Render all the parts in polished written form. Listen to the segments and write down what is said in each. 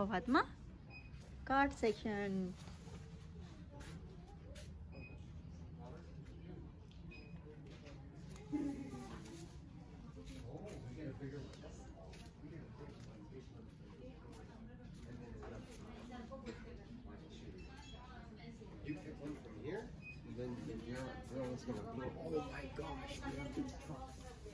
देखाओ Fatima, card section. You pick one from here, and then your girl is gonna blow. Oh my gosh, we have to truck.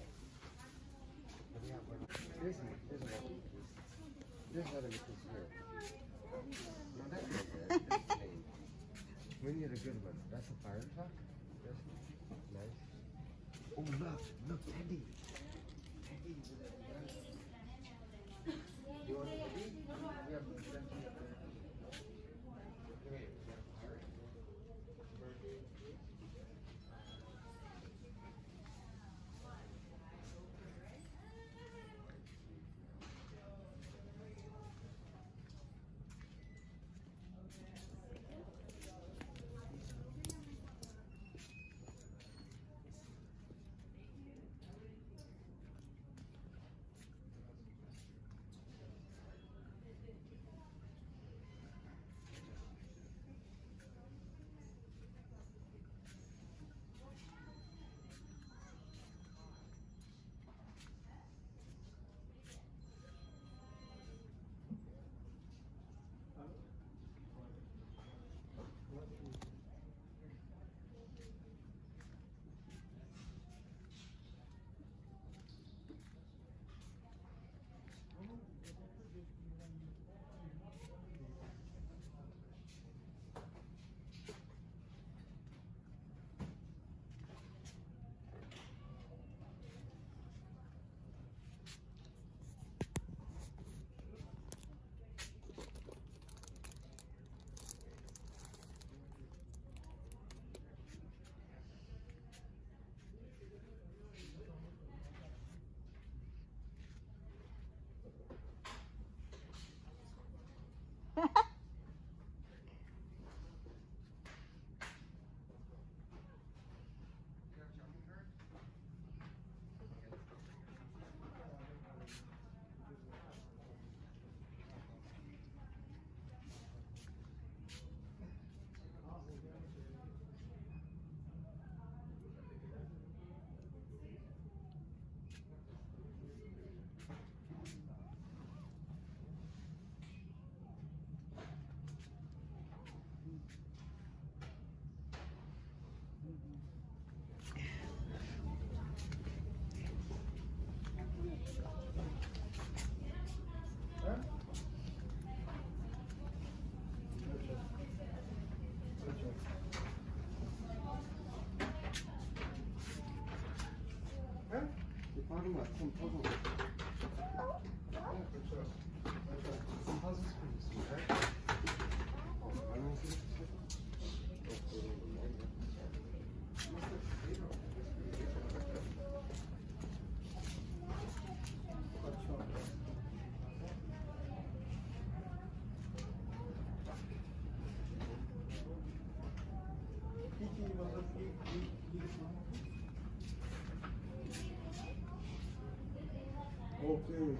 There's another piece here. No, that's not good. That's plain. We need a good one. That's a fire truck. That's nice. Oh look, Teddy. Teddy. You want a Teddy? We have plenty of there. Come here. You're talking about some puzzles. Yeah, for sure. Some puzzles for you, right? Oh, I don't see Okay.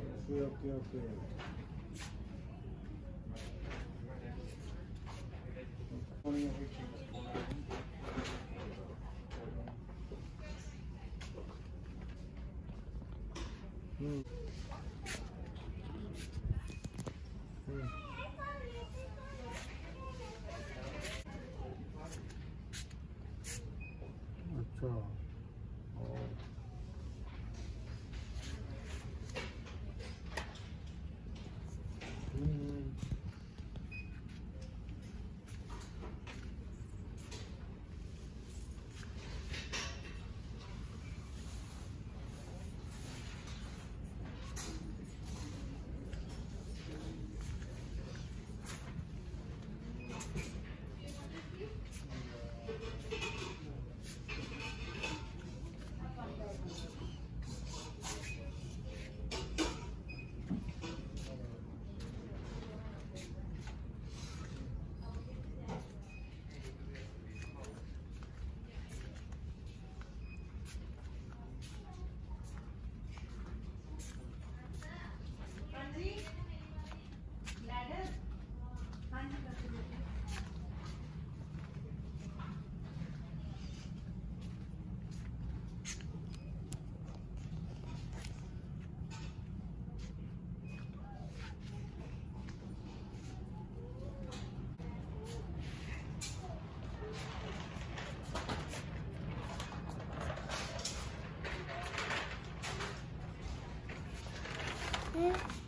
अच्छा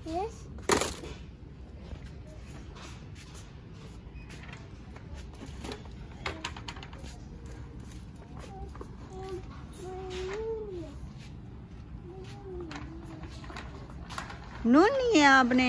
Yes. नून नहीं है आपने?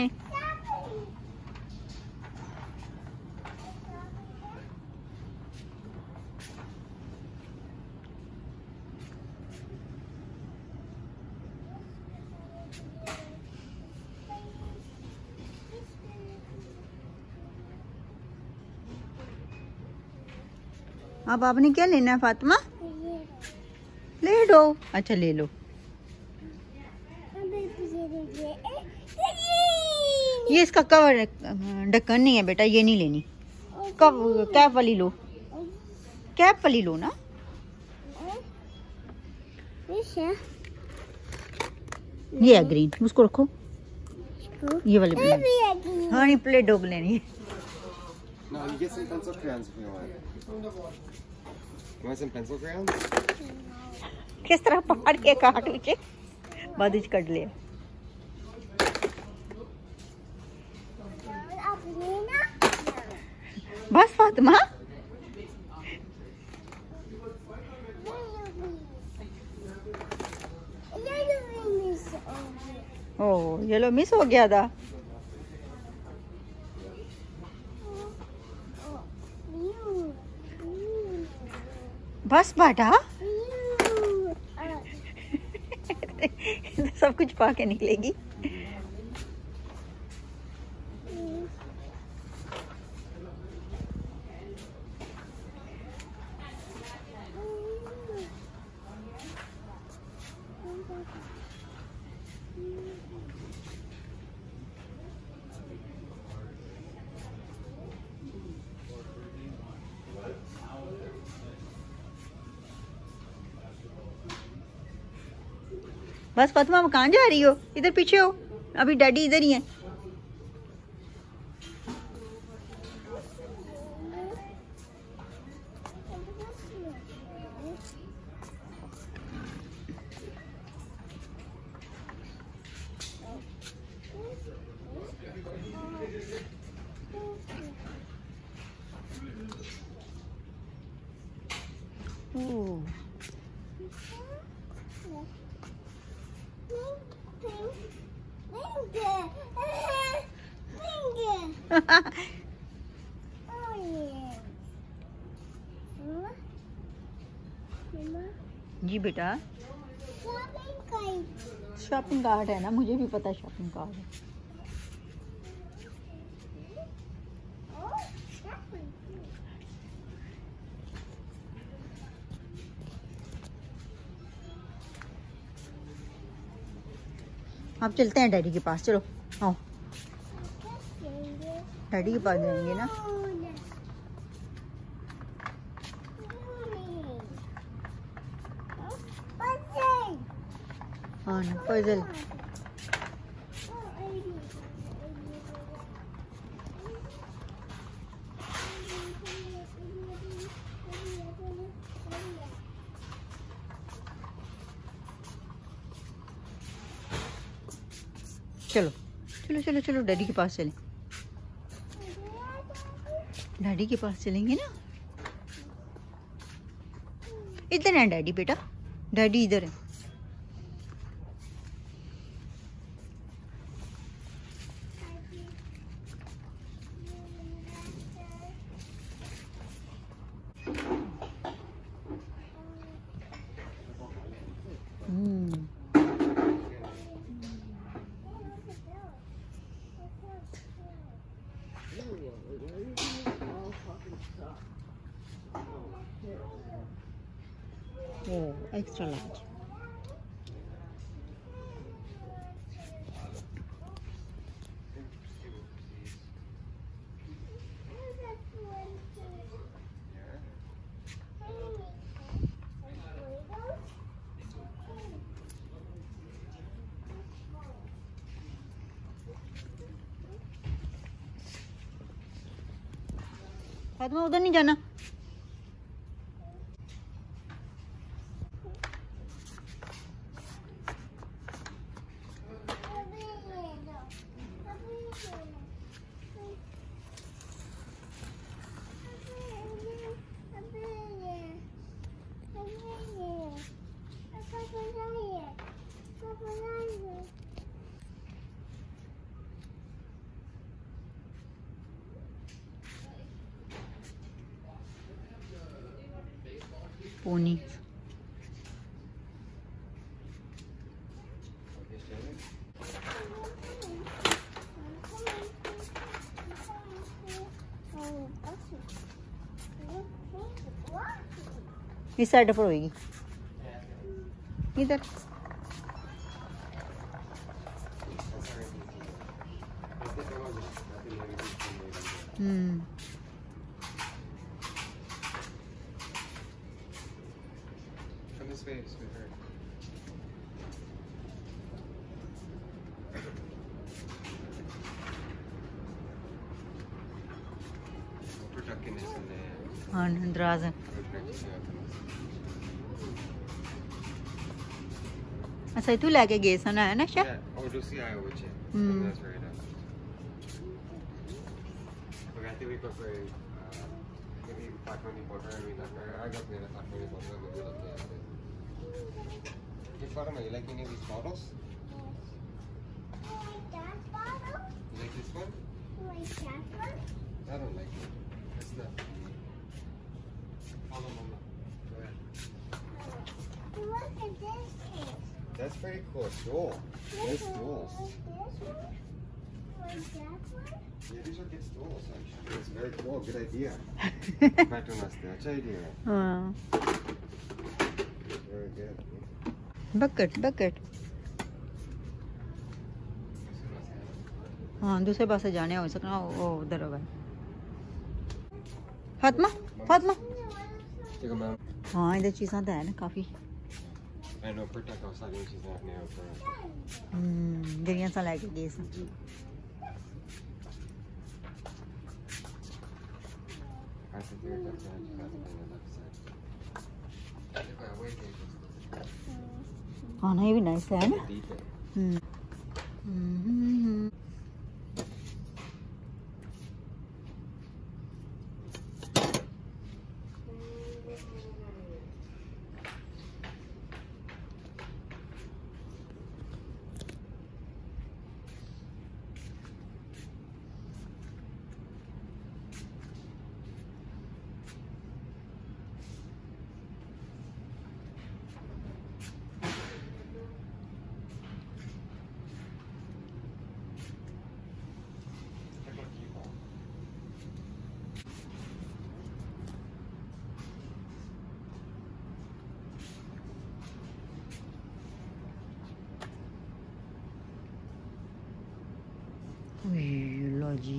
अब आपने क्या लेना है फातिमा? ले लो। अच्छा ले लो। ये इसका कवर ढक्कन नहीं है बेटा, ये नहीं लेनी। कब कैप वाली लो, कैप वाली लो ना। ये है ग्रीन, उसको रखो। ये वाली प्लेट। हाँ नहीं, प्लेट डोब लेनी है। No, you get some pencil crayons if you want. You want some pencil crayons? किस तरह पकड़ के काट उचे बाद विच कट लिया। बस फातिमा। ओ येलो मिस हो गया था। बस बेटा। सब कुछ पा के निकलेगी। बस फातिमा, आप कहाँ जा रही हो? इधर पीछे हो, अभी डैडी इधर ही है। जी बेटा, शॉपिंग कार्ट है ना, मुझे भी पता शॉपिंग कार्ट है। आप चलते हैं डैडी के पास, चलो आओ। डैडी के पास जाएंगे ना। हाँ ना, पजल। चलो चलो चलो चलो, डैडी के पास चलें। डैडी के पास चलेंगे ना। इधर है डैडी बेटा, डैडी इधर है। Oh, extra large. फातिमा उधर नहीं जाना। पोनी। इस साइड पर होगी इधर। Come this way, sweetheart. Protecting this in there. हाँ दराज है। अच्छा तू लेके गए सन है ना शायद। Yeah. Oh, do see I with you. Hmm. That's very nice. Okay, I think we go for maybe 520 border. I mean, I got me in a 520 border. Maybe look at it. Hey, Fatima, you like any of these bottles? That bottle? You like this one? Like that one? I don't like it. It's not. Follow Mama. Go ahead. Look at this case. That's very cool. Jewel. Nice jewels. Like this one? Like that one? Yeah, these are good jewels, actually. It's very cool. Good idea. Back to us. That's idea. हाँ Very good. Bucket bucket. हाँ दूसरे पासे जाने हो सकना वो उधर होगा। Fatima Fatima. Take a moment. हाँ इधर चीज़ां तो है ना काफ़ी। I know, protect outside when she's not near for ਜਿਹੜੀਆਂ ਸਾਂ ਲੈ ਕੇ ਗਏ ਸਾਂ। I think you're left side. You have to be on the left side. Wait, हाँ ना ये भी नाइस है ना। deep it. लो जी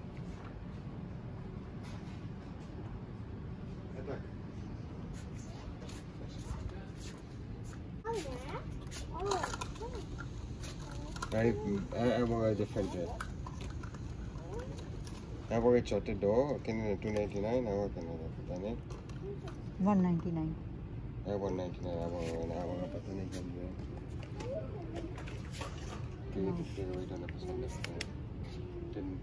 I want a different jet. I want a shorter door. Can you 299? I want another. 199। I want 199. I want a button again. Do you think you're right on the percent this time? Didn't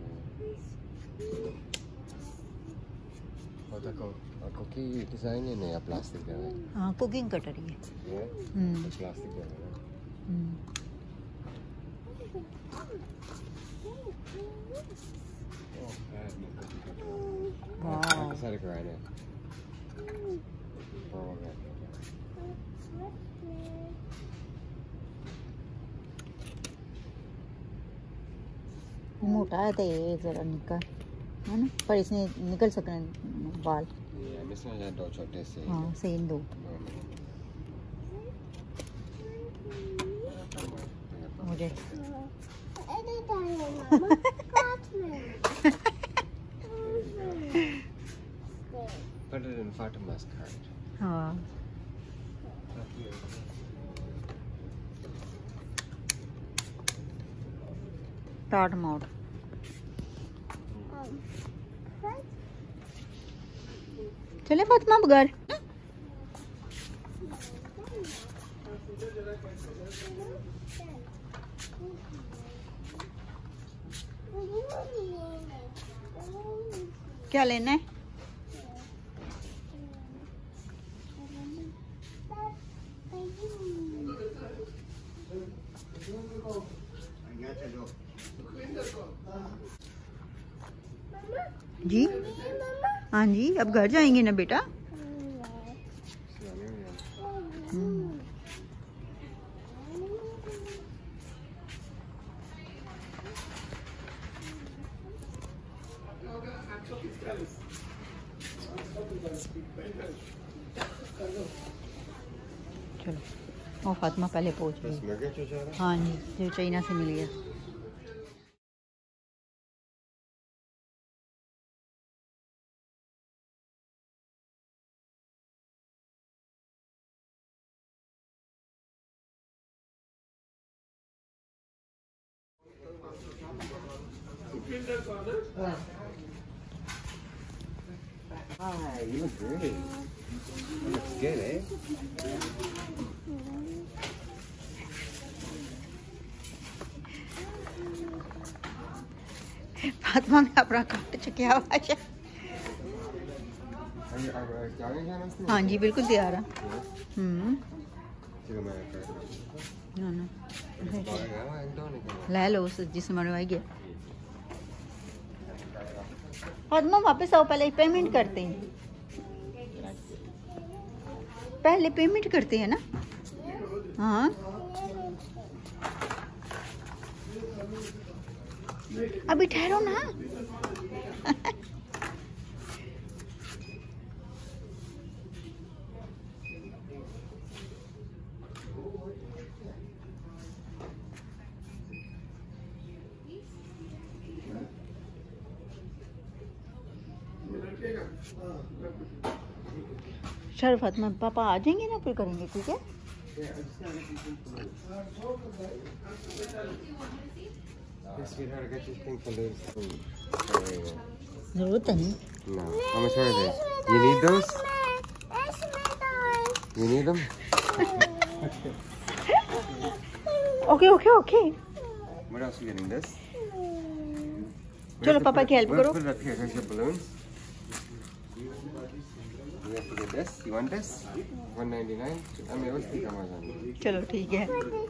oh, the cookie design in a plastic there. हाँ cooking cutter ही है। Yeah? The plastic there. Oh, I have no cookie cutter. वाह I decided to grind it. Oh, okay. मोटा है तो ये जरा निकल है ना पर इसने निकल सकते बाल। Yeah, this one had dog chocolate से। हाँ सेम दो। मुझे Put it in Fatima's cart. हाँ स्टार्ट मोड। चले फातिमा बगैर क्या लेना है? जी हाँ जी अब घर जाएंगे ना बेटा। चलो वो फातिमा पहले पहुंच गई। हाँ जी, जो चाइना से मिल गया। Hi, you look great. You look good, eh? Fatima ने अपना काट चुका हुआ है। हाँ जी, बिल्कुल तैयार है। ले लो उस जिसमें मनवाई गया। फातिमा वापस आओ, पहले पेमेंट करते हैं। पहले पेमेंट करते हैं ना। हाँ अभी ठहरो ना। चलो फातिमा, पापा आ जाएंगे ना, फिर करेंगे, ठीक है। जरूरत है नहीं। No. How much are they? You need those? You need them? Okay okay okay. What else are you getting? This? चलो पापा की हेल्प करो। Put it up here. Here's your balloons. You have to get this. You want this? $1.99. I mean, what's the Amazon? चलो ठीक है।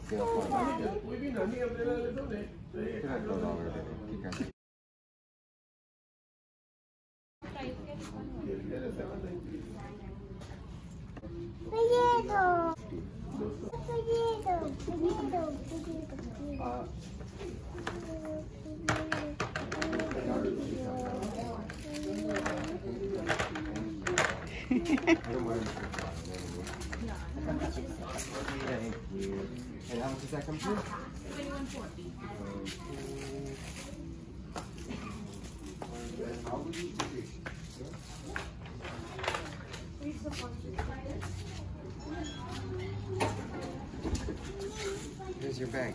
Thank you. And how much does that come to? Here's your bag.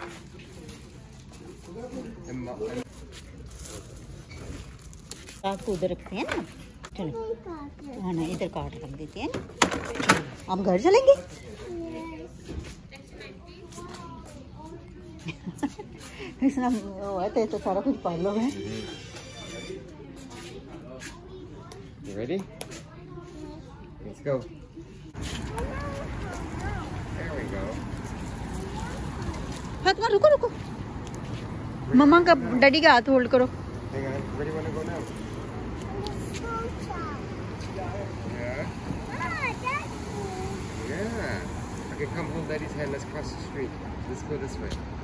आपको उधर रखते हैं ना। चलो हाँ ना, इधर काट रख देते हैं ना। आप घर चलेंगे। इसने तो सारा कुछ पाल लो है। You ready? Let's go. There we go. Fatima रुको रुको, मम्मा का डैडी का हाथ होल्ड करो। Hang on. Where do you want to go now? Yeah. Yeah. Okay, come hold Daddy's hand. Let's cross the street. Let's go this way.